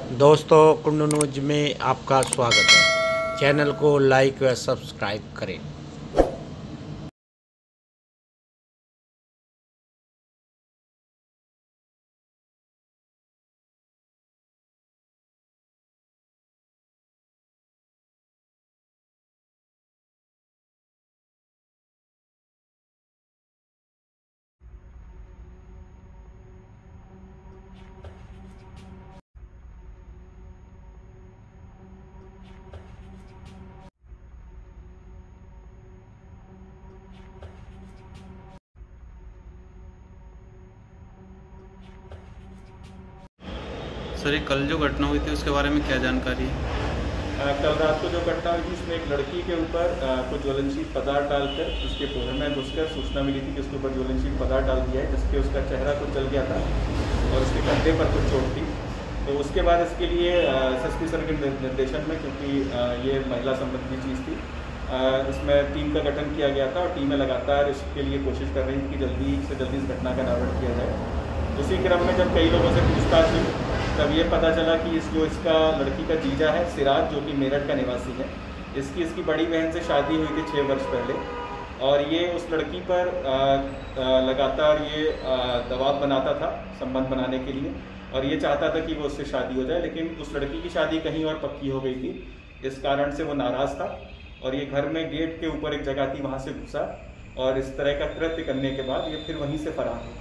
दोस्तों, कुंडू न्यूज में आपका स्वागत है। चैनल को लाइक व सब्सक्राइब करें। सर, ये कल जो घटना हुई थी उसके बारे में क्या जानकारी है? कल रात को जो घटना हुई थी उसमें एक लड़की के ऊपर कुछ ज्वलनशील पदार्थ डालकर उसके पोरे में घुसकर सूचना मिली थी कि उसके ऊपर ज्वलनशील पदार्थ डाल दिया है, जिसके उसका चेहरा कुछ जल गया था और उसके कंधे पर कुछ चोट थी। तो उसके बाद इसके लिए एसएसपी सर के निर्देशन में, क्योंकि ये महिला संबंधी चीज़ थी, इसमें टीम का गठन किया गया था और टीमें लगातार इसके लिए कोशिश कर रही थी कि जल्दी से जल्दी इस घटना का निवारण किया जाए। उसी क्रम में जब कई लोगों से पूछताछ हुई तब ये पता चला कि इसका लड़की का जीजा है सिराज, जो कि मेरठ का निवासी है। इसकी बड़ी बहन से शादी हुई थी 6 वर्ष पहले और ये उस लड़की पर लगातार ये दबाव बनाता था संबंध बनाने के लिए और ये चाहता था कि वो उससे शादी हो जाए, लेकिन उस लड़की की शादी कहीं और पक्की हो गई थी। इस कारण से वो नाराज़ था और ये घर में गेट के ऊपर एक जगह थी, वहाँ से घुसा और इस तरह का कृत्य करने के बाद ये फिर वहीं से फरार हो गया।